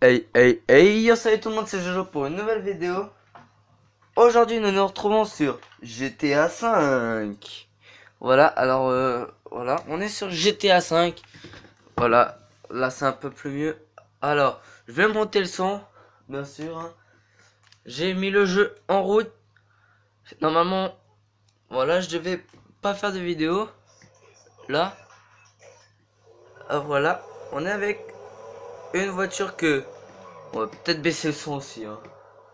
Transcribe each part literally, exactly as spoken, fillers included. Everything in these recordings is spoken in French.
Hey hey hey yo, salut tout le monde, c'est Jojo pour une nouvelle vidéo. Aujourd'hui nous nous retrouvons sur G T A cinq. Voilà, alors euh, voilà, on est sur G T A cinq. Voilà, là c'est un peu plus mieux. Alors, je vais monter le son, bien sûr, hein. J'ai mis le jeu en route. Normalement, voilà, je devais pas faire de vidéo. Là, ah, voilà, on est avec une voiture que... On va peut-être baisser le son aussi, hein.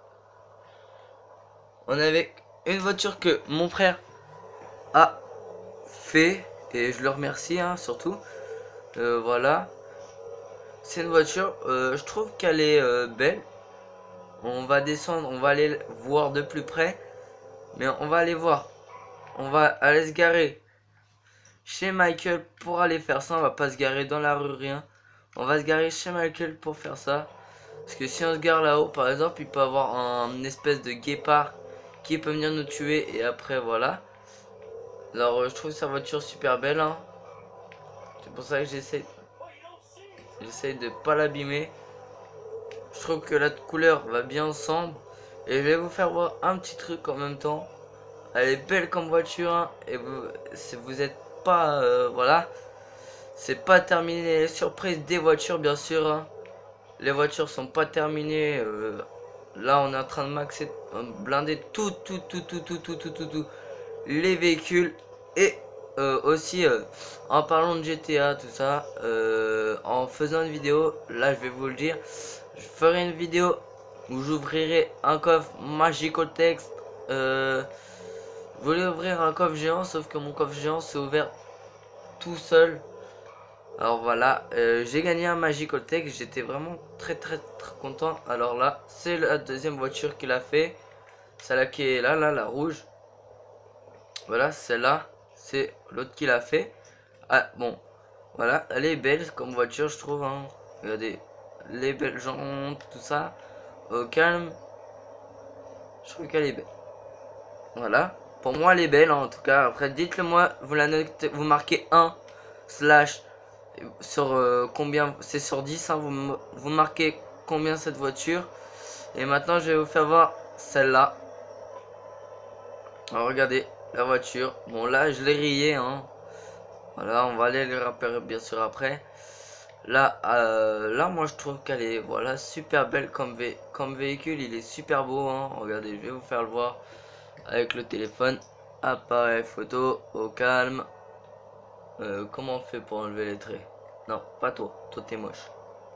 On est avec une voiture que mon frère a fait et je le remercie, hein, surtout. Euh, voilà, c'est une voiture, euh, je trouve qu'elle est euh, belle. On va descendre, on va aller voir de plus près, mais on va aller voir. On va aller se garer chez Michael pour aller faire ça. On va pas se garer dans la rue, rien. On va se garer chez Michael pour faire ça. Parce que si on se gare là-haut, par exemple, il peut avoir un une espèce de guépard qui peut venir nous tuer. Et après, voilà. Alors, euh, je trouve sa voiture super belle, hein. C'est pour ça que j'essaie J'essaie de pas l'abîmer. Je trouve que la couleur va bien ensemble. Et je vais vous faire voir un petit truc en même temps. Elle est belle comme voiture, hein, et vous, si vous êtes pas, euh, voilà, c'est pas terminé les surprises des voitures, bien sûr, hein. Les voitures sont pas terminées. Euh, là, on est en train de maxer, euh, blinder tout, tout, tout, tout, tout, tout, tout, tout, tout, les véhicules. Et euh, aussi, euh, en parlant de G T A, tout ça, euh, en faisant une vidéo, là, je vais vous le dire, je ferai une vidéo où j'ouvrirai un coffre magique au texte. Euh, je voulais ouvrir un coffre géant, sauf que mon coffre géant s'est ouvert tout seul. Alors voilà, euh, j'ai gagné un Magical Tech, j'étais vraiment très très très content. Alors là, c'est la deuxième voiture qu'il a fait. Celle-là qui est là, là, la rouge. Voilà, celle-là, c'est l'autre qu'il a fait. Ah bon, voilà, elle est belle comme voiture, je trouve, hein. Regardez, les belles jantes, tout ça. Au calme, je trouve qu'elle est belle. Voilà, pour moi elle est belle, hein, en tout cas. Après, dites-le moi, vous la notez, vous marquez un slash sur euh, combien, c'est sur dix, hein, vous, vous marquez combien cette voiture. Et maintenant je vais vous faire voir celle-là. Alors regardez la voiture, bon là je l'ai rayé, hein. Voilà, on va aller les repérer bien sûr après. Là, euh, là moi je trouve qu'elle est, voilà, super belle comme, vé comme véhicule, il est super beau, hein. Regardez, je vais vous faire le voir avec le téléphone. Appareil photo, au calme. Euh, comment on fait pour enlever les traits? Non, pas toi, toi t'es moche.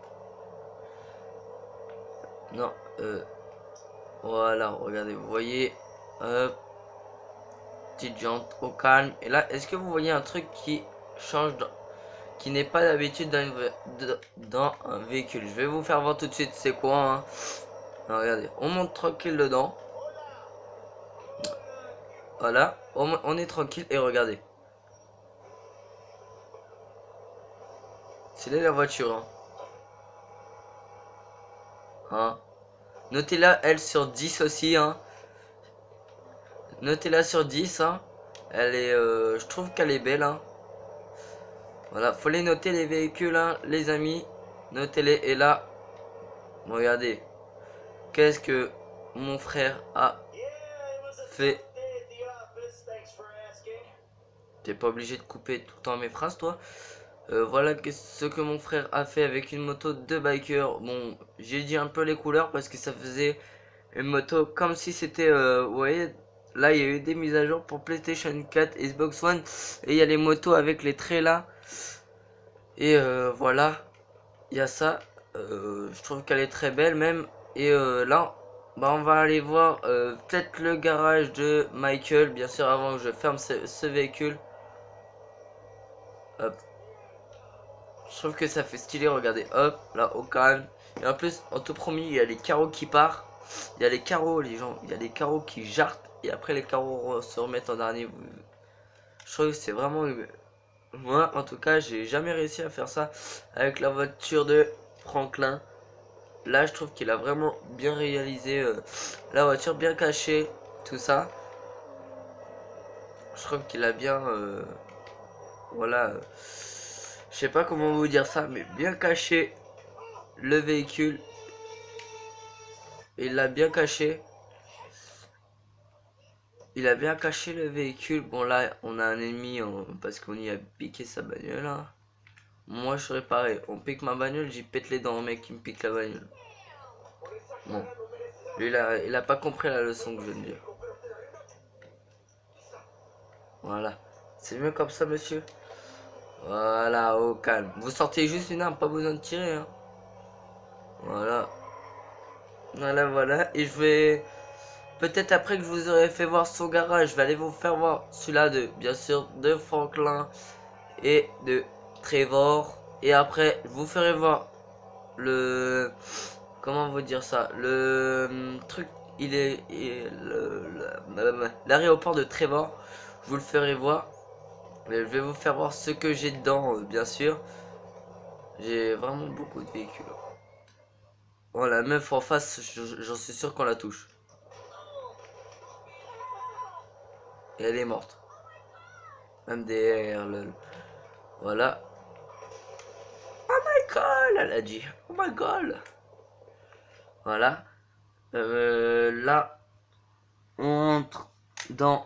Non, euh, voilà, regardez, vous voyez, hop, petite jante au calme. Et là, est-ce que vous voyez un truc qui change, dans, qui n'est pas d'habitude dans, dans un véhicule? Je vais vous faire voir tout de suite c'est quoi, hein. Alors, regardez, on monte tranquille dedans. Voilà, on, on est tranquille et regardez. C'est là la voiture, hein. Hein. Notez-la, elle, sur dix aussi, hein. Notez-la sur dix, hein. Elle est, euh, je trouve qu'elle est belle, hein. Voilà, faut les noter les véhicules, hein, les amis. Notez-les. Et là, regardez. Qu'est-ce que mon frère a fait? T'es pas obligé de couper tout le temps mes phrases, toi. Euh, voilà ce que mon frère a fait avec une moto de biker. Bon, j'ai dit un peu les couleurs parce que ça faisait une moto comme si c'était, euh, vous voyez, là il y a eu des mises à jour pour PlayStation quatre et Xbox One. Et il y a les motos avec les traits là. Et euh, voilà, il y a ça. Euh, je trouve qu'elle est très belle même. Et euh, là, bah, on va aller voir euh, peut-être le garage de Michael, bien sûr, avant que je ferme ce, ce véhicule. Hop. Je trouve que ça fait stylé, regardez, hop, là, au calme. Et en plus, en tout premier, il y a les carreaux qui partent. Il y a les carreaux, les gens, il y a les carreaux qui jartent. Et après, les carreaux se remettent en dernier. Je trouve que c'est vraiment... Moi, en tout cas, j'ai jamais réussi à faire ça avec la voiture de Franklin. Là, je trouve qu'il a vraiment bien réalisé euh, la voiture, bien cachée, tout ça. Je trouve qu'il a bien... Euh, voilà... Euh, je sais pas comment vous dire ça, mais bien caché le véhicule. il l'a bien caché. Il a bien caché le véhicule. Bon là on a un ennemi on, parce qu'on y a piqué sa bagnole hein. Moi je serais pareil. On pique ma bagnole, j'y pète les dents au mec qui me pique la bagnole. Bon. Lui il a, il a pas compris la leçon que je viens de dire. Voilà. C'est mieux comme ça monsieur. Voilà, au calme. Vous sortez juste une arme, pas besoin de tirer hein. Voilà. Voilà voilà. Et je vais... Peut-être après que je vous aurai fait voir son garage, je vais aller vous faire voir celui-là de, bien sûr, de Franklin et de Trevor. Et après, je vous ferai voir le... Comment vous dire ça? Le hum, truc, il est... L'aéroport de Trevor, je vous le ferai voir. Mais je vais vous faire voir ce que j'ai dedans, euh, bien sûr. J'ai vraiment beaucoup de véhicules. Oh, la meuf en face, j'en suis sûr qu'on la touche. Et elle est morte. M D R, lol. Voilà. Oh my god, elle a dit. Oh my god. Voilà. Euh, là, on entre dans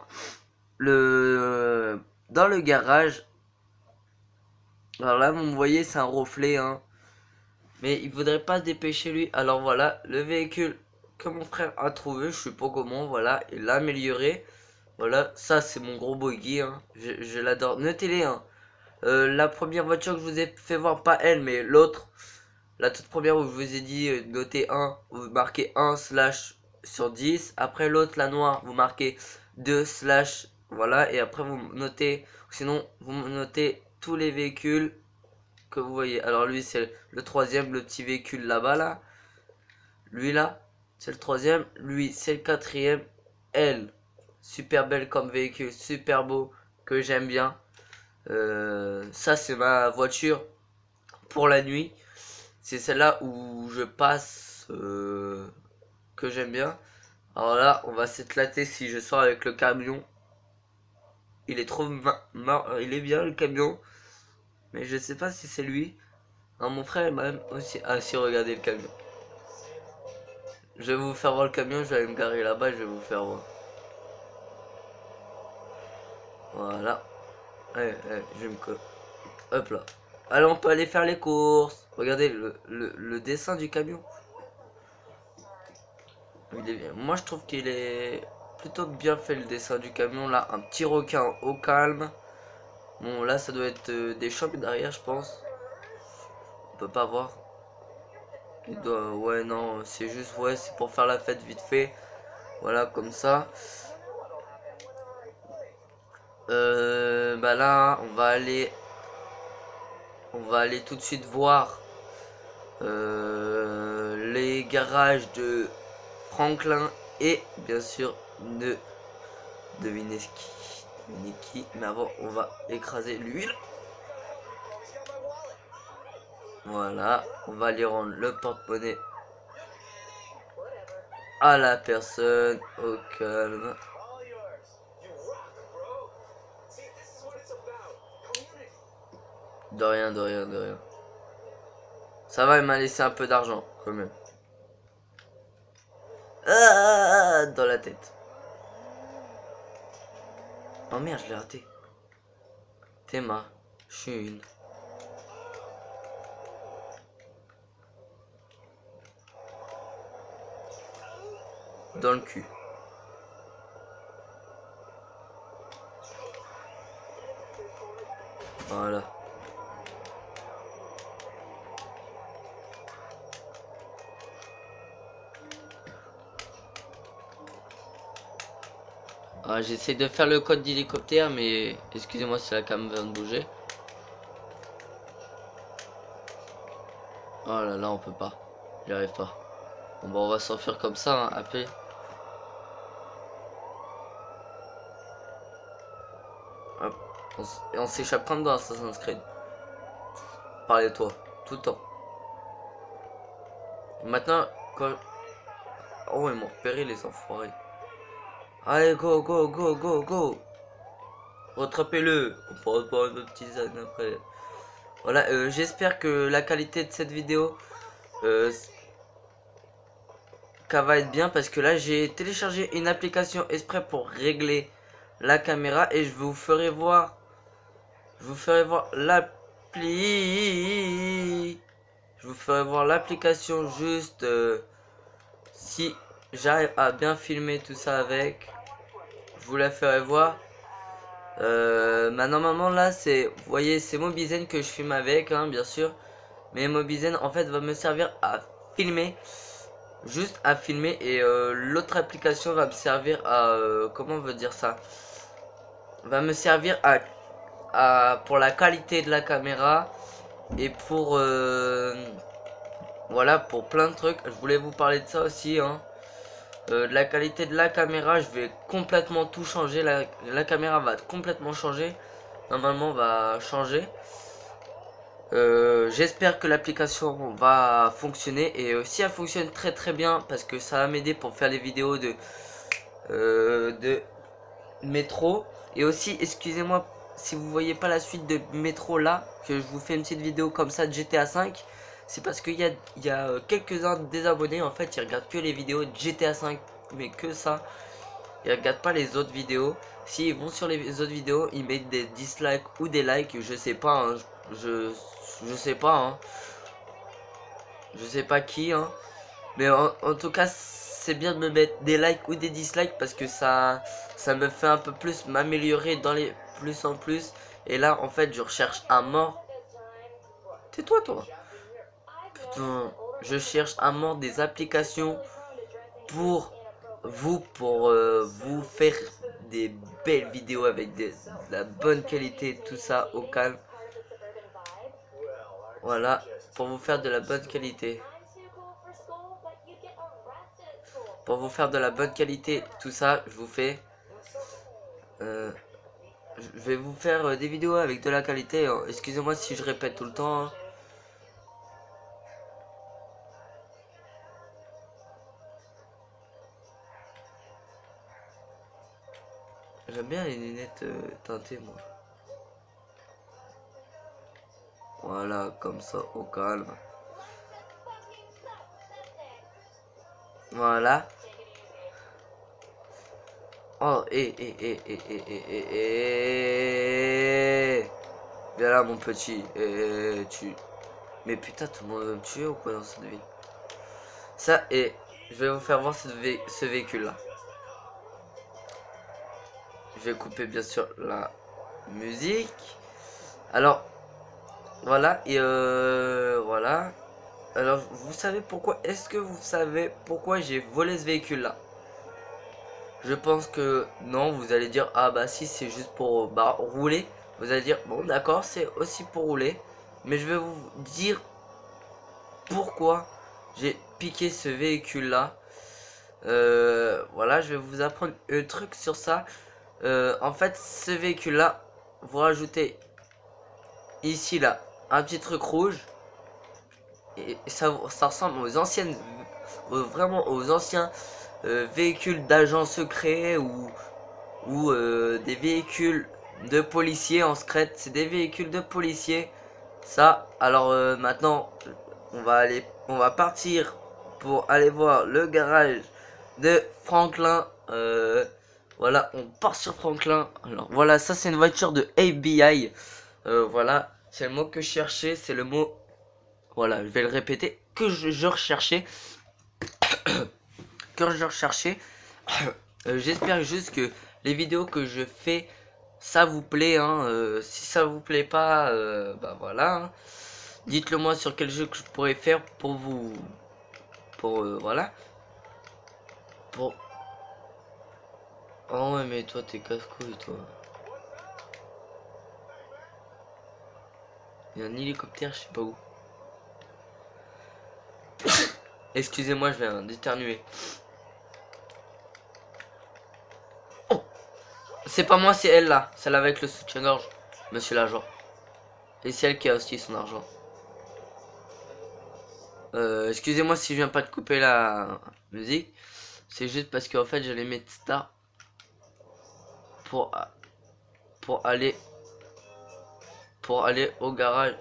le dans le garage. Alors là, vous me voyez, c'est un reflet, hein. Mais il faudrait pas se dépêcher lui. Alors voilà, le véhicule que mon frère a trouvé, je sais pas comment, voilà, il l'a amélioré. Voilà, ça c'est mon gros buggy, hein. Je, je l'adore. Notez-les, hein. Euh, la première voiture que je vous ai fait voir, pas elle, mais l'autre. La toute première où je vous ai dit euh, notez un, vous marquez un slash sur dix. Après l'autre, la noire, vous marquez deux slash, voilà. Et après vous notez, sinon vous notez tous les véhicules que vous voyez. Alors lui c'est le troisième, le petit véhicule là-bas là. Lui là, c'est le troisième. Lui c'est le quatrième. Elle, super belle comme véhicule, super beau, que j'aime bien. Euh, ça c'est ma voiture pour la nuit. C'est celle-là où je passe, euh, que j'aime bien. Alors là, on va s'éclater si je sors avec le camion. Il est trop marrant, il est bien le camion. Mais je sais pas si c'est lui. Non, mon frère m'a même aussi... Ah si, regardez le camion. Je vais vous faire voir le camion, je vais aller me garer là-bas, je vais vous faire voir. Voilà. Allez, allez, je vais me coller. Hop là. Allez, on peut aller faire les courses. Regardez le, le, le dessin du camion. Il est bien. Moi je trouve qu'il est plutôt bien fait le dessin du camion. Là, un petit requin au calme. Bon, là ça doit être euh, des chocs derrière, je pense. On peut pas voir. Il doit... Ouais, non, c'est juste, ouais, c'est pour faire la fête vite fait. Voilà, comme ça. Euh, bah là, on va aller... On va aller tout de suite voir euh, les garages de Franklin et bien sûr de devinez qui, devinez qui. Mais avant, on va écraser l'huile. Voilà, on va aller rendre le porte-monnaie à la personne au calme. De rien, de rien, de rien. Ça va, il m'a laissé un peu d'argent quand même. Ah, dans la tête. Oh merde, je l'ai raté. Théma, je suis une. Dans le cul. Voilà. Ah, j'essaie de faire le code d'hélicoptère, mais excusez-moi si la cam vient de bouger. Oh là là, on peut pas. J'y arrive pas. Bon bah on va s'enfuir comme ça, hein, après. Hop. On, on s'échappe comme dans Assassin's Creed. Parlez-toi, tout le temps. Maintenant, quand... Oh, ils m'ont repéré les enfoirés. Allez, go, go, go, go, go. Rattrapez-le. On pourra boire une tisane après. Voilà, euh, j'espère que la qualité de cette vidéo... Euh, elle va être bien parce que là j'ai téléchargé une application exprès pour régler la caméra et je vous ferai voir, je vous ferai voir l'appli, je vous ferai voir l'application juste euh, si j'arrive à bien filmer tout ça avec, je vous la ferai voir. Euh, bah normalement là c'est, vous voyez c'est Mobizen que je filme avec hein, bien sûr, mais Mobizen en fait va me servir à filmer, juste à filmer et euh, l'autre application va me servir à, euh, comment on veut dire ça, va me servir à, à pour la qualité de la caméra et pour euh, voilà pour plein de trucs. Je voulais vous parler de ça aussi hein. Euh, de la qualité de la caméra, je vais complètement tout changer, la, la caméra va complètement changer, normalement va changer. Euh, j'espère que l'application va fonctionner et euh, si elle fonctionne très très bien parce que ça va m'aider pour faire des vidéos de euh, de métro et aussi excusez-moi si vous voyez pas la suite de métro là que je vous fais une petite vidéo comme ça de G T A cinq, c'est parce qu'il y a, il y a quelques-uns des abonnés en fait ils regardent que les vidéos de G T A cinq mais que ça, ils regardent pas les autres vidéos. S'ils vont sur les autres vidéos ils mettent des dislikes ou des likes, je sais pas hein, je, je je sais pas hein. Je sais pas qui hein. Mais en, en tout cas c'est bien de me mettre des likes ou des dislikes parce que ça ça me fait un peu plus m'améliorer dans les plus en plus. Et là en fait je recherche à mort. Tais-toi toi. Putain, je cherche à mort des applications pour vous, pour euh, vous faire des belles vidéos avec des, de la bonne qualité, tout ça au calme. Voilà, pour vous faire de la bonne qualité. Pour vous faire de la bonne qualité, tout ça, je vous fais... Euh, je vais vous faire euh, des vidéos avec de la qualité. Hein. Excusez-moi si je répète tout le temps. Hein. J'aime bien les lunettes euh, teintées, moi. Voilà, comme ça, au calme. Voilà. Oh, et, et, et, et, et, et, et, et. Viens là, mon petit. Et tu... Mais putain, tout le monde veut me tuer ou quoi dans cette ville? Ça, et je vais vous faire voir cette vé ce véhicule-là. Je vais couper, bien sûr, la musique. Alors, voilà, et euh, voilà. Alors, vous savez pourquoi? Est-ce que vous savez pourquoi j'ai volé ce véhicule-là? Je pense que non, vous allez dire, ah bah si, c'est juste pour bah, rouler. Vous allez dire, bon d'accord, c'est aussi pour rouler. Mais je vais vous dire pourquoi j'ai piqué ce véhicule-là. Euh, voilà, je vais vous apprendre un truc sur ça. Euh, en fait, ce véhicule-là, vous rajoutez ici, là, un petit truc rouge. Et ça, ça ressemble aux anciennes, vraiment aux anciens euh, véhicules d'agents secrets ou, ou euh, des véhicules de policiers en secret. C'est des véhicules de policiers. Ça, alors euh, maintenant, on va aller, on va partir pour aller voir le garage de Franklin. Euh, voilà, on part sur Franklin. Alors voilà, ça c'est une voiture de F B I. Euh, voilà, c'est le mot que je cherchais, c'est le mot. Voilà, je vais le répéter, que je, je recherchais. que je recherchais. euh, J'espère juste que les vidéos que je fais, ça vous plaît. Hein, euh, si ça vous plaît pas, euh, bah voilà. Hein. Dites-le moi sur quel jeu que je pourrais faire pour vous. Pour, euh, voilà. Pour... Oh ouais, mais toi, t'es casse-couille, toi. Il y a un hélicoptère, je sais pas où. Excusez-moi, je viens d'éternuer. Oh, c'est pas moi, c'est elle là. Celle avec le soutien-gorge, monsieur l'agent. Et c'est elle qui a aussi son argent. Euh, excusez-moi si je viens pas de couper la musique. C'est juste parce qu'en fait, j'allais mettre Star pour, pour aller pour aller au garage.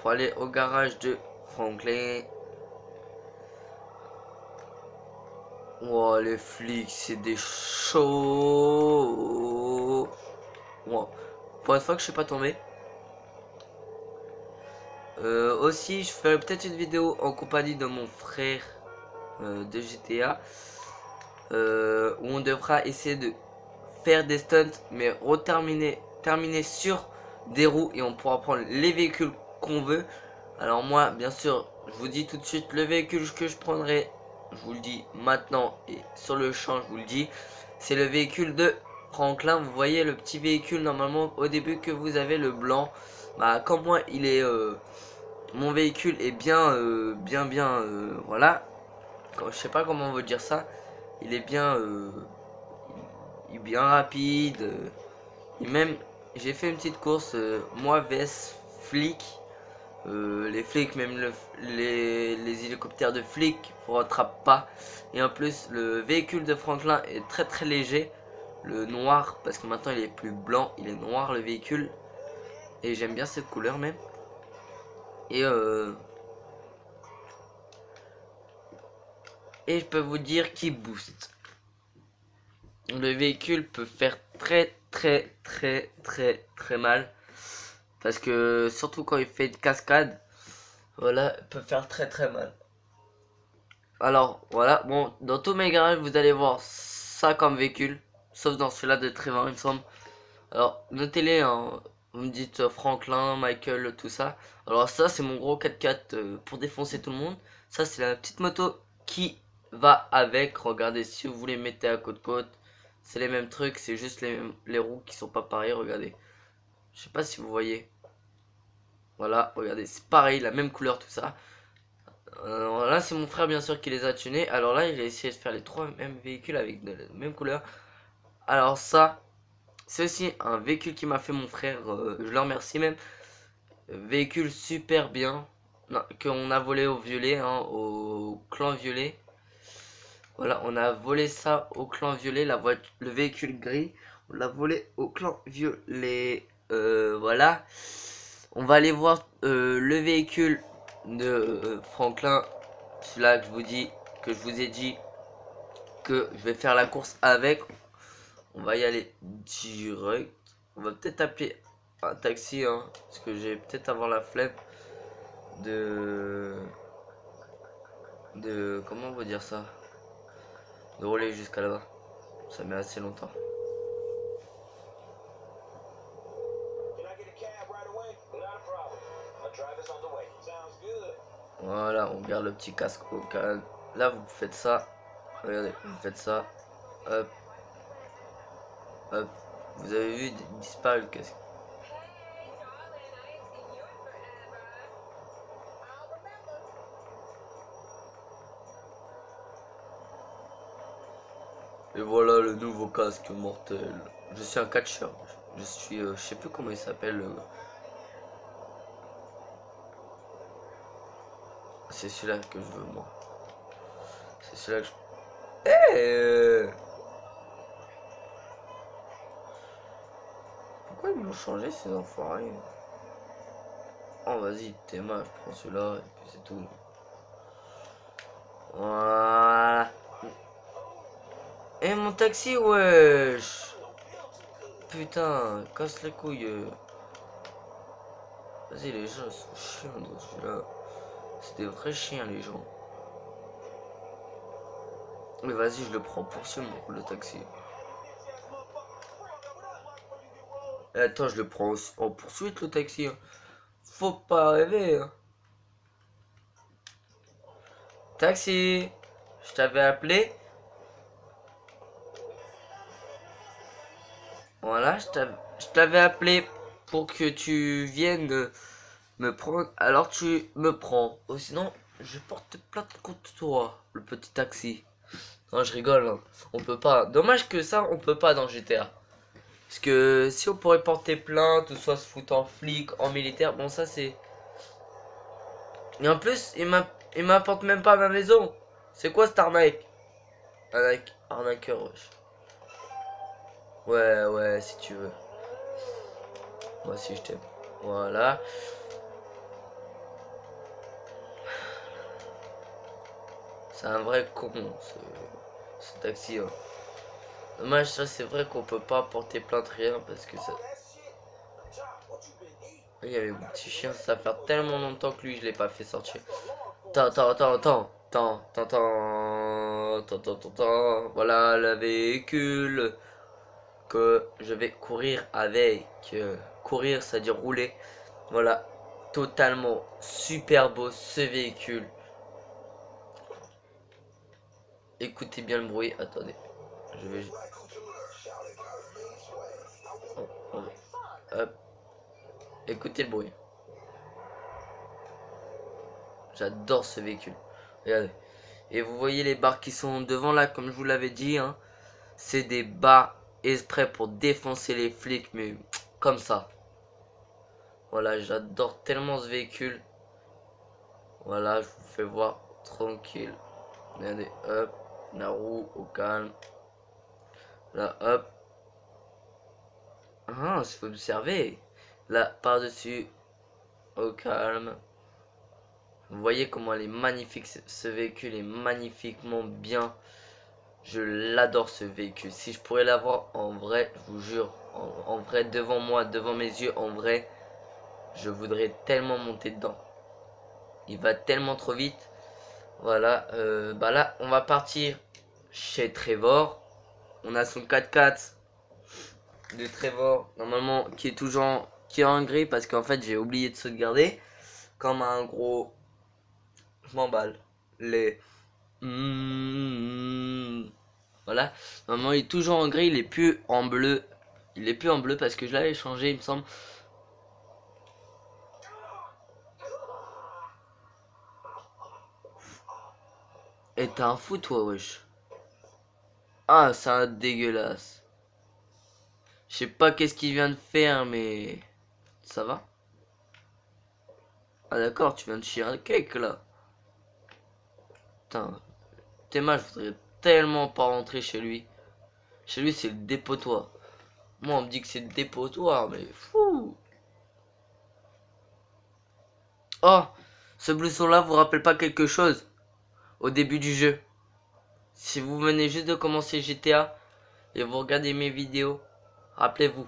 pour aller au garage de Franklin. Oh, les flics, c'est des chauds. Wow. Pour une fois que je suis pas tombé. Euh, aussi, je ferai peut-être une vidéo en compagnie de mon frère euh, de G T A. Euh, où on devra essayer de faire des stunts, mais reterminer terminer sur des roues. Et on pourra prendre les véhicules qu'on veut. Alors moi, bien sûr, je vous dis tout de suite, le véhicule que je prendrai, je vous le dis maintenant et sur le champ, je vous le dis, c'est le véhicule de Franklin. Vous voyez le petit véhicule normalement au début que vous avez, le blanc. Bah comme moi, il est, euh, mon véhicule est bien, euh, bien, bien, euh, voilà. Je sais pas comment on veut dire ça. Il est bien, euh, il est bien rapide. Euh, et même, j'ai fait une petite course, euh, moi vs flic. Euh, les flics, même le, les, les hélicoptères de flics vous rattrapent pas. Et en plus, le véhicule de Franklin est très très léger. Le noir, parce que maintenant il est plus blanc, il est noir le véhicule. Et j'aime bien cette couleur même. Et euh, et je peux vous dire qu'il booste. Le véhicule peut faire très très très très très mal. Parce que surtout quand il fait une cascade, voilà, il peut faire très très mal. Alors voilà, bon, dans tous mes garages vous allez voir ça comme véhicule, sauf dans celui-là de Trévin il me semble. Alors notez-les, hein. Vous me dites euh, Franklin, Michael, tout ça. Alors ça c'est mon gros quatre-quatre euh, pour défoncer tout le monde. Ça c'est la petite moto qui va avec. Regardez, si vous voulez mettre à côte-côte, c'est les mêmes trucs, c'est juste les, les roues qui sont pas pareilles, regardez. Je sais pas si vous voyez. Voilà, regardez, c'est pareil, la même couleur, tout ça. Alors là c'est mon frère bien sûr qui les a tunés. Alors là il a essayé de faire les trois mêmes véhicules avec de la même couleur. Alors ça c'est aussi un véhicule qui m'a fait mon frère, euh, je le remercie même. Véhicule super bien, qu'on a volé au violet, hein, au clan violet. Voilà, on a volé ça au clan violet, la voiture, le véhicule gris, on l'a volé au clan violet. Euh, voilà, on va aller voir euh, le véhicule de euh, Franklin, celui-là que je vous dis, que je vous ai dit que je vais faire la course avec. On va y aller direct. On va peut-être appeler un taxi, hein, parce que j'ai peut-être avoir la flemme de de comment on va dire ça, de rouler jusqu'à là-bas. Ça met assez longtemps. Voilà, on garde le petit casque au calme. Là vous faites ça. Regardez, vous faites ça. Hop. Hop. Vous avez vu disparaît le casque. Et voilà le nouveau casque mortel. Je suis un catcheur. Je suis, euh, je sais plus comment il s'appelle. Euh... C'est celui-là que je veux moi. C'est celui-là que je... Hey, pourquoi ils m'ont changé ces enfoirés? Oh vas-y, t'es mal, je prends celui-là et puis c'est tout. Voilà. Et mon taxi, wesh. Putain, casse les couilles. Vas-y, les gens sont chiants dans celui-là. C'est des vrais chiens, les gens. Mais vas-y, je le prends pour ce le taxi. Et attends, je le prends en poursuite, le taxi. Hein. Faut pas rêver. Hein. Taxi, je t'avais appelé. Voilà, je t'avais appelé pour que tu viennes me prendre. Alors tu me prends. Ou sinon, je porte plainte contre toi, le petit taxi. Non, je rigole. Hein. On peut pas. Dommage que ça, on peut pas dans G T A. Parce que si on pourrait porter plainte, ou soit se foutre en flic, en militaire, bon ça c'est... Et en plus, il m'apporte même pas à ma maison. C'est quoi cette arnaque? Arnaque, arnaqueur, wesh. Ouais, ouais, si tu veux. Moi aussi je t'aime. Voilà. C'est un vrai con, ce, ce taxi. Hein. Dommage, ça c'est vrai qu'on peut pas porter plainte rien parce que ça. Il y avait mon petit chien, ça fait tellement longtemps que lui je l'ai pas fait sortir. Attends, attends, attends, attends, attends, attends, attends, attends, attends. Voilà le véhicule que je vais courir avec. Courir, ça veut dire rouler. Voilà, totalement super beau ce véhicule. Écoutez bien le bruit. Attendez, je vais. Oh, oh. Hop. Écoutez le bruit. J'adore ce véhicule. Regardez. Et vous voyez les barres qui sont devant là, comme je vous l'avais dit. Hein, c'est des barres exprès pour défoncer les flics, mais comme ça. Voilà, j'adore tellement ce véhicule. Voilà, je vous fais voir tranquille. Regardez, hop, la roue au calme. Là, hop. Ah, il faut observer. Là, par-dessus, au calme. Vous voyez comment elle est magnifique, ce véhicule est magnifiquement bien. Je l'adore ce véhicule. Si je pourrais l'avoir en vrai, je vous jure, en, en vrai, devant moi, devant mes yeux, en vrai, je voudrais tellement monter dedans. Il va tellement trop vite. Voilà, euh, bah là, on va partir chez Trevor. On a son quatre-quatre de Trevor, normalement, qui est toujours en, qui est en gris parce qu'en fait, j'ai oublié de sauvegarder. Comme un gros... Je m'emballe. Les... Mmh. Voilà. Normalement, il est toujours en gris, il est plus en bleu. Il est plus en bleu parce que je l'avais changé, il me semble. Et t'es un fou, toi, wesh. Ah, c'est un dégueulasse. Je sais pas qu'est-ce qu'il vient de faire, mais... Ça va? Ah d'accord, tu viens de chier un cake, là. Putain. Théma, je voudrais tellement pas rentrer chez lui. Chez lui, c'est le dépotoir. Moi, on me dit que c'est le dépotoir, mais fou. Oh, ce blouson-là vous rappelle pas quelque chose au début du jeu? Si vous venez juste de commencer G T A et vous regardez mes vidéos, rappelez-vous.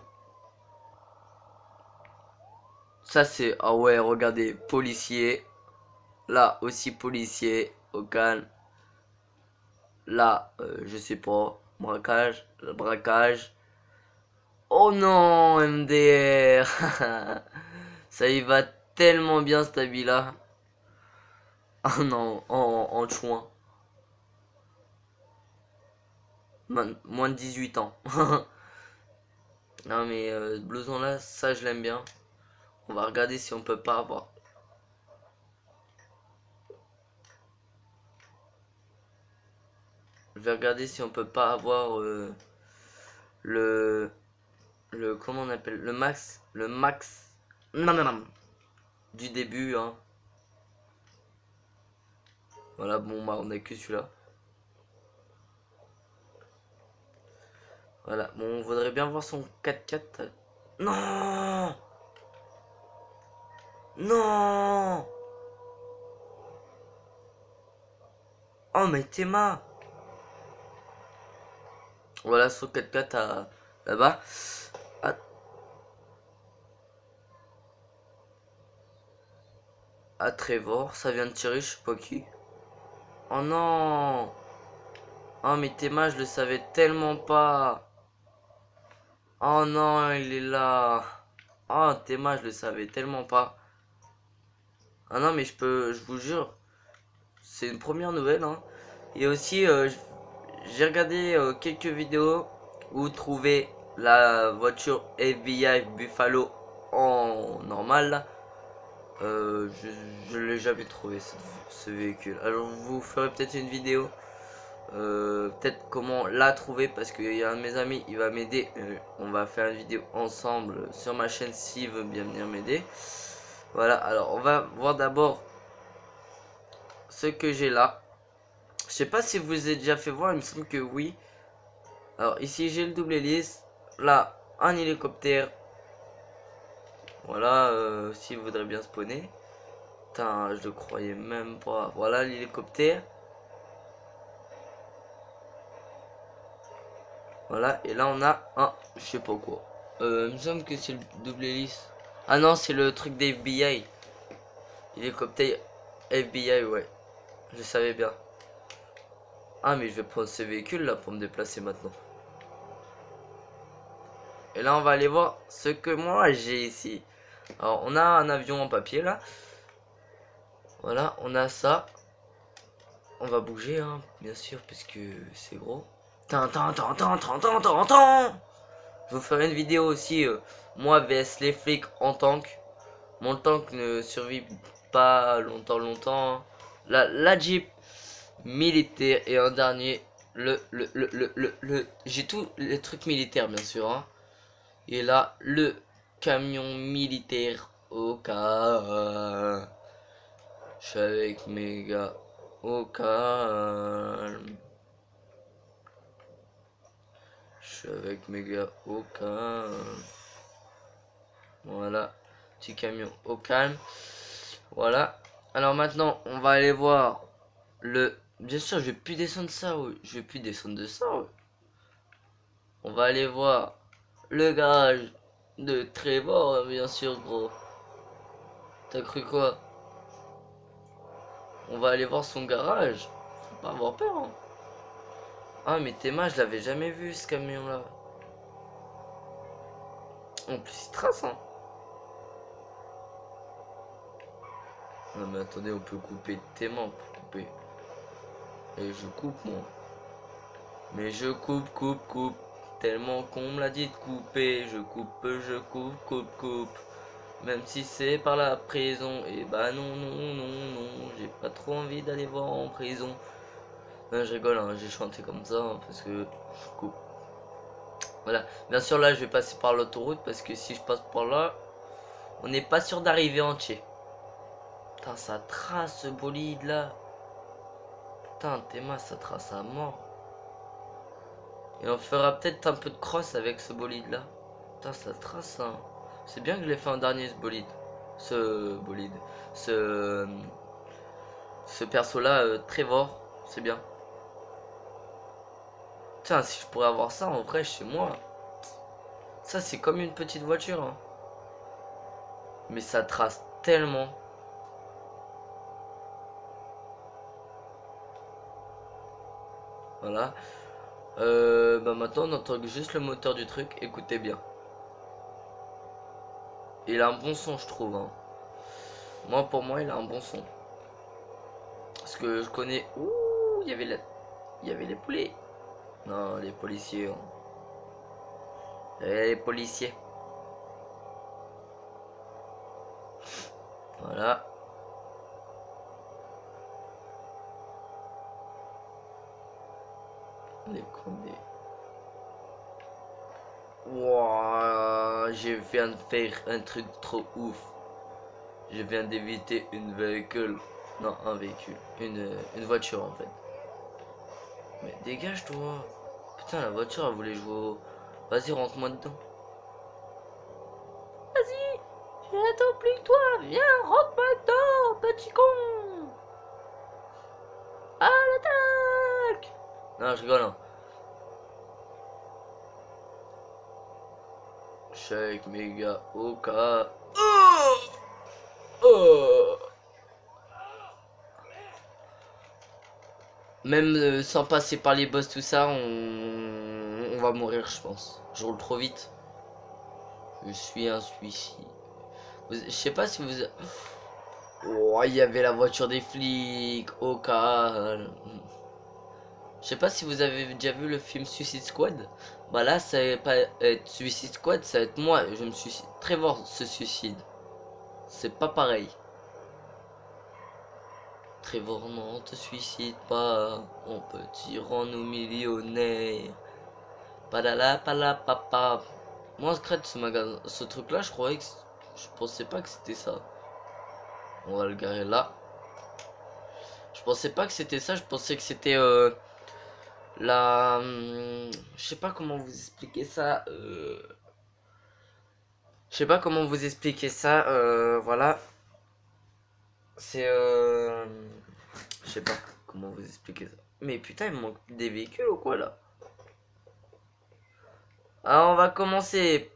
Ça c'est... Ah ouais, regardez, policier. Là aussi policier, au calme. Là, euh, je sais pas, braquage, braquage. Oh non, M D R. Ça y va tellement bien cet habit là. Oh non, en, en chouin. Moins de dix-huit ans. Non mais euh, ce blouson là, ça je l'aime bien. On va regarder si on peut pas avoir. Je vais regarder si on peut pas avoir euh, le le comment on appelle le max le max non non non du début hein. Voilà, bon bah on a que celui-là. Voilà, bon on voudrait bien voir son quatre-quatre. Non. Non. Oh mais Théma. Voilà son quatre-quatre à là-bas. À... à Trevor, ça vient de tirer, je sais pas qui. Oh non. Oh mais Théma, je le savais tellement pas. Oh non, il est là. Oh Théma, je le savais tellement pas. Ah non mais je peux, je vous jure, c'est une première nouvelle hein. Et aussi euh, j'ai regardé euh, quelques vidéos où trouver la voiture F B I Buffalo en normal là. Euh, je, je l'ai jamais trouvé ce, ce véhicule. Alors je vous ferai peut-être une vidéo euh, peut-être comment la trouver parce qu'il y a un de mes amis, il va m'aider. Euh, on va faire une vidéo ensemble sur ma chaîne s'il veut bien venir m'aider. Voilà, alors on va voir d'abord ce que j'ai là. Je sais pas si vous avez déjà fait voir, il me semble que oui. Alors ici j'ai le double hélice. Là, un hélicoptère. Voilà, euh, s'il voudrait bien spawner. Putain, je le croyais même pas. Voilà l'hélicoptère. Voilà, et là on a un, je sais pas quoi. Euh, il me semble que c'est le double hélice. Ah non, c'est le truc des F B I. Hélicoptère F B I, ouais. Je savais bien. Ah, mais je vais prendre ce véhicule là pour me déplacer maintenant. Et là, on va aller voir ce que moi j'ai ici. Alors, on a un avion en papier là. Voilà, on a ça. On va bouger, hein, bien sûr, parce que c'est gros. Tan, tan, tan, tan, tan, tan, tan, tan. Je vous ferai une vidéo aussi, euh, moi vs les flics en tank. Mon tank ne survit pas longtemps, longtemps. La, la Jeep militaire et un dernier, le, le, le, le, le, le j'ai tous les trucs militaires, bien sûr. Hein. Et là, le camion militaire au calme. Je suis avec mes gars au calme. Je suis avec mes gars au calme. Voilà, petit camion au calme. Voilà. Alors maintenant, on va aller voir le... Bien sûr, je vais plus descendre ça, ouais. Je vais plus descendre de ça, ouais. On va aller voir le garage de Trevor, bien sûr, gros. T'as cru quoi? On va aller voir son garage. Faut pas avoir peur, hein. Ah, mais Théma, je l'avais jamais vu, ce camion-là. En plus, il trace, hein. Non, mais attendez, on peut couper Théma, on peut couper. Et je coupe, moi. Mais je coupe, coupe, coupe. Tellement qu'on me l'a dit de couper. Je coupe, je coupe, coupe, coupe. Même si c'est par la prison. Et bah non, non, non, non. J'ai pas trop envie d'aller voir en prison. Non, je rigole, hein, j'ai chanté comme ça. Hein, parce que je coupe. Voilà. Bien sûr, là, je vais passer par l'autoroute. Parce que si je passe par là, on n'est pas sûr d'arriver entier. Putain, ça trace ce bolide là. Putain, Théma, ça trace à mort. Et on fera peut-être un peu de cross avec ce bolide là. Putain, ça trace, hein. C'est bien que je l'ai fait en dernier, ce bolide. Ce bolide. Ce... Ce perso là, euh, Trevor. C'est bien. Tiens, si je pourrais avoir ça en vrai chez moi. Ça, c'est comme une petite voiture. Hein. Mais ça trace tellement. Voilà. Euh, bah maintenant, on entend juste le moteur du truc. Écoutez bien. Il a un bon son, je trouve. Hein. Moi, pour moi, il a un bon son. Parce que je connais... Ouh, il y avait la... Il y avait les poulets. Non, les policiers. Hein. Les policiers. Voilà. Les condés. Wow, je viens de faire un truc trop ouf. Je viens d'éviter une véhicule. Non, un véhicule. Une, une voiture en fait. Mais dégage-toi. Putain, la voiture, elle voulait jouer au... Vas-y, rentre-moi dedans. Vas-y, j'attends plus que toi. Viens, rentre-moi dedans, petit con. À l'attaque. Non, je rigole. Hein. Je suis avec mes gars au cas. Oh oh. Même euh, sans passer par les boss, tout ça, on... on va mourir, je pense. Je roule trop vite. Je suis un suicide. Vous... Je sais pas si vous... Oh, il y avait la voiture des flics, au calme. Je sais pas si vous avez déjà vu le film Suicide Squad. Bah là, ça va pas être Suicide Squad, ça va être moi. Je me suicide. Trevor se suicide. C'est pas pareil. Trevor, non, te suicide pas. On peut te rendre millionnaire. Palala, pala, papa. Moi, secret, ce magasin, ce truc là, je croyais que je pensais pas que c'était ça. On va le garer là. Je pensais pas que c'était ça, je pensais que c'était euh, la... Hum, je sais pas comment vous expliquer ça. Euh, je sais pas comment vous expliquer ça. Euh, voilà. C'est... Euh, je sais pas comment vous expliquer ça. Mais putain, il me manque des véhicules ou quoi là? Alors, on va commencer.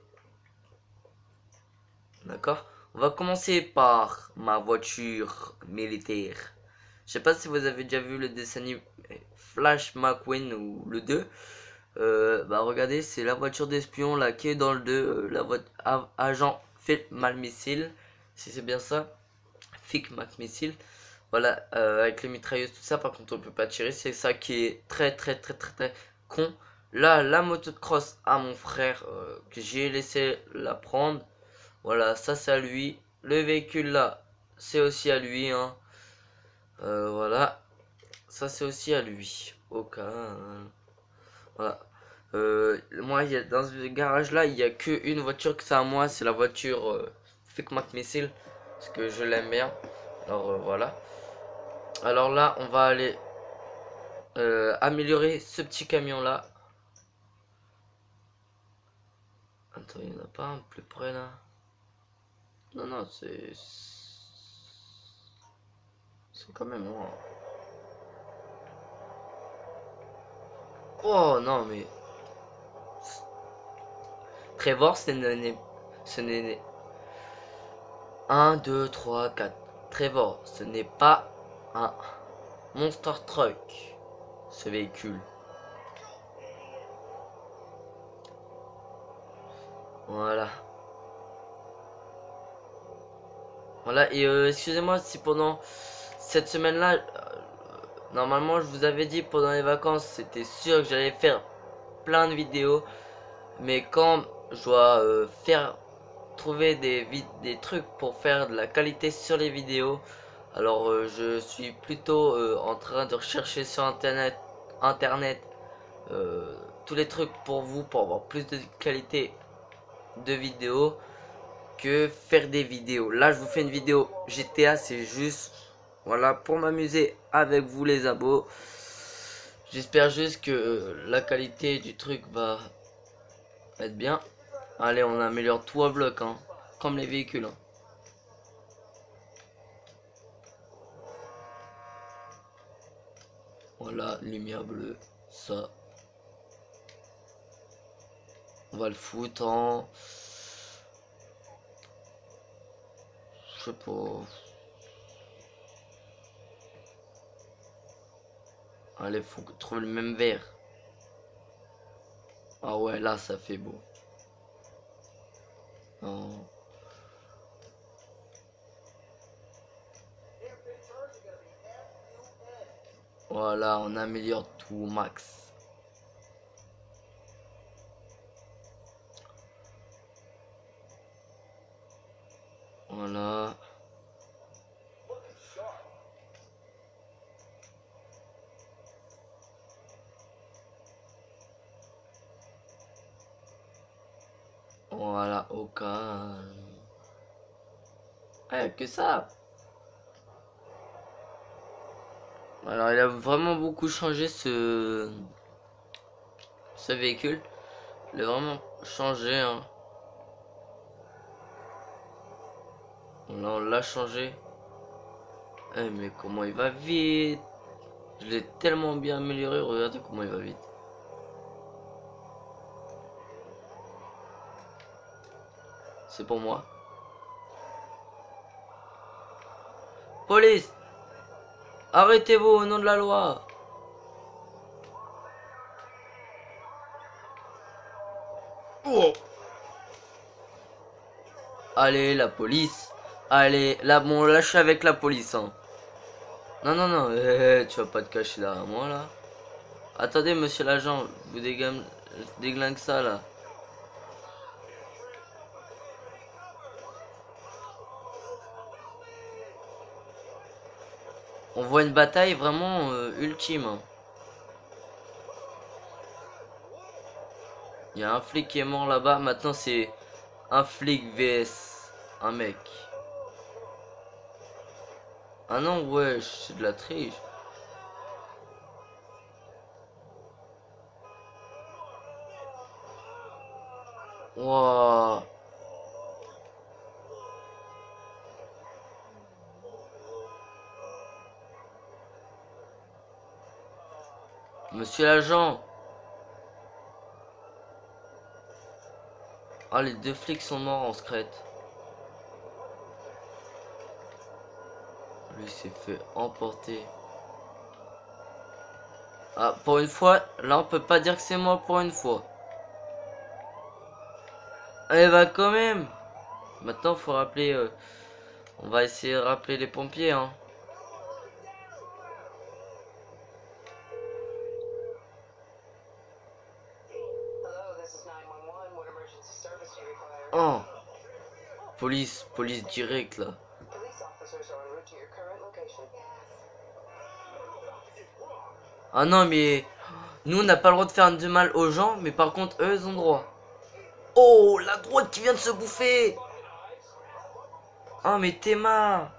D'accord? On va commencer par ma voiture militaire. Je sais pas si vous avez déjà vu le dessin animé Flash McQueen ou le deux. Euh, bah regardez, c'est la voiture d'espion là qui est dans le deux. Euh, la voiture agent Phil McMissile. Si c'est bien ça. Fick McMissile. Voilà, euh, avec les mitrailleuses, tout ça. Par contre, on peut pas tirer. C'est ça qui est très, très, très, très, très con. Là, la moto de cross à mon frère, euh, que j'ai laissé la prendre. Voilà, ça c'est à lui. Le véhicule là, c'est aussi à lui. Hein. Euh, voilà, ça c'est aussi à lui. Au cas. Hein. Voilà. Euh, moi, y a, dans ce garage là, il n'y a qu'une voiture que c'est à moi. C'est la voiture euh, Fick McMissile. Parce que je l'aime bien. Alors euh, voilà. Alors là, on va aller euh, améliorer ce petit camion là. Attends, il n'y en a pas un plus près là. Non, non, c'est. C'est quand même loin. Oh non, mais. Trevor, ce n'est. Ce n'est. un, deux, trois, quatre. Trevor, ce n'est pas un Monster Truck. Ce véhicule. Voilà. Voilà, et euh, excusez-moi si pendant cette semaine-là, euh, normalement je vous avais dit pendant les vacances, c'était sûr que j'allais faire plein de vidéos. Mais quand je dois euh, faire trouver des, des trucs pour faire de la qualité sur les vidéos, alors euh, je suis plutôt euh, en train de rechercher sur internet, internet euh, tous les trucs pour vous, pour avoir plus de qualité de vidéos que faire des vidéos. Là je vous fais une vidéo G T A, c'est juste voilà pour m'amuser avec vous les abos. J'espère juste que euh, la qualité du truc va être bien. Allez, on améliore tout à bloc, hein, comme les véhicules. Hein. Voilà, lumière bleue, ça. On va le foutre en... Je sais pas... Allez, faut trouver le même vert. Ah ouais, là, ça fait beau. Non. Voilà, on améliore tout au max. Voilà. Voilà, au calme. Eh, que ça. Alors, il a vraiment beaucoup changé ce... Ce véhicule. Il a vraiment changé, hein. Là, on l'a changé. Eh, mais comment il va vite. Je l'ai tellement bien amélioré, regardez comment il va vite. C'est pour moi. Police! Arrêtez-vous au nom de la loi! Oh! Allez, la police! Allez, là, bon, là, je suis avec la police, hein. Non, non, non, eh, tu vas pas te cacher derrière moi, là. Attendez, monsieur l'agent, vous déglingue, déglingue ça, là. On voit une bataille vraiment euh, ultime. Hein. Il y a un flic qui est mort là-bas. Maintenant, c'est un flic vs un mec. Ah non, ouais, c'est de la triche. Wouah. Monsieur l'agent. Ah, les deux flics sont morts en secrète. Lui s'est fait emporter. Ah, pour une fois, là on peut pas dire que c'est moi pour une fois. Eh bah quand même. Maintenant faut rappeler... Euh, on va essayer de rappeler les pompiers, hein. Oh. Police, police direct là. Ah non mais... Nous on n'a pas le droit de faire du mal aux gens, mais par contre eux ils ont droit. Oh, la droite qui vient de se bouffer. Oh mais Théma.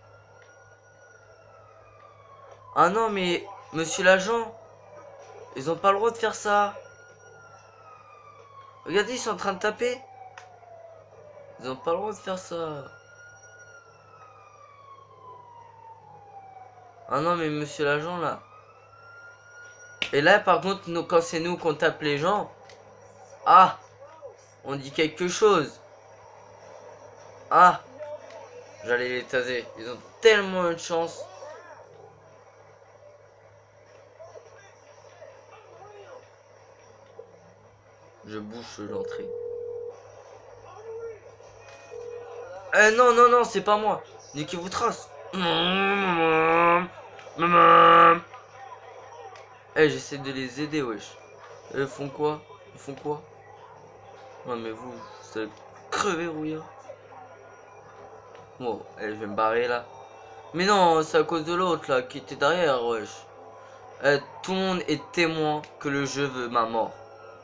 Ah non mais... Monsieur l'agent, ils ont pas le droit de faire ça. Regardez, ils sont en train de taper. Ils ont pas le droit de faire ça. Ah non mais monsieur l'agent là. Et là par contre nous, quand c'est nous qu'on tape les gens. Ah, on dit quelque chose. Ah, j'allais les taser. Ils ont tellement eu de chance. Je bouche l'entrée. Euh non non non, c'est pas moi. Niquez vous trace. Eh, j'essaie de les aider, wesh. Ils font quoi? Ils font quoi? Non mais vous, vous allez crever, rouillard. Bon, eh, je vais me barrer là. Mais non, c'est à cause de l'autre là qui était derrière, wesh. Eh, tout le monde est témoin que le jeu veut ma mort.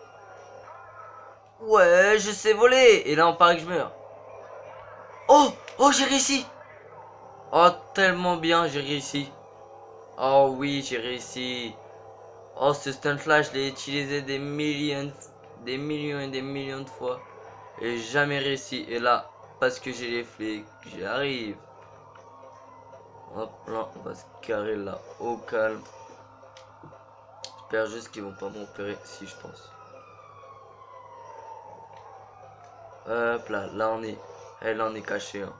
Ouais, je sais voler. Et là, on paraît que je meurs. Oh, oh, j'ai réussi. Oh, tellement bien, j'ai réussi. Oh oui, j'ai réussi. Oh, ce stunt là, je l'ai utilisé des millions, des millions et des millions de fois. Et jamais réussi. Et là, parce que j'ai les flics, j'y arrive. Hop là, on va se carrer là, au calme. J'espère juste qu'ils vont pas m'opérer, si je pense. Hop là, là on est, eh, là on est caché. Hein.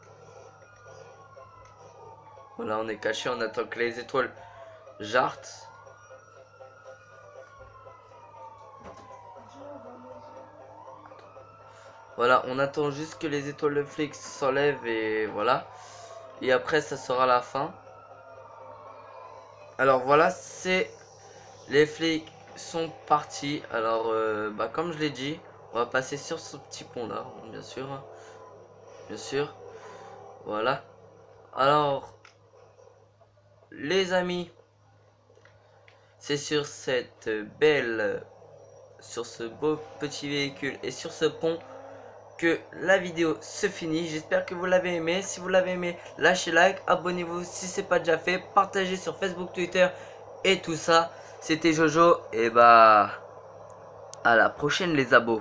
Voilà, on est caché, on attend que les étoiles jartent. Voilà, on attend juste que les étoiles de flics s'enlèvent et voilà. Et après, ça sera la fin. Alors voilà, c'est... Les flics sont partis. Alors, euh, bah, comme je l'ai dit, on va passer sur ce petit pont là, bien sûr. Bien sûr. Voilà. Alors, les amis, c'est sur cette belle... Sur ce beau petit véhicule et sur ce pont que la vidéo se finit. J'espère que vous l'avez aimé. Si vous l'avez aimé, lâchez like, abonnez-vous si c'est pas déjà fait, partagez sur Facebook, Twitter et tout ça. C'était Jojo et bah à la prochaine les abos.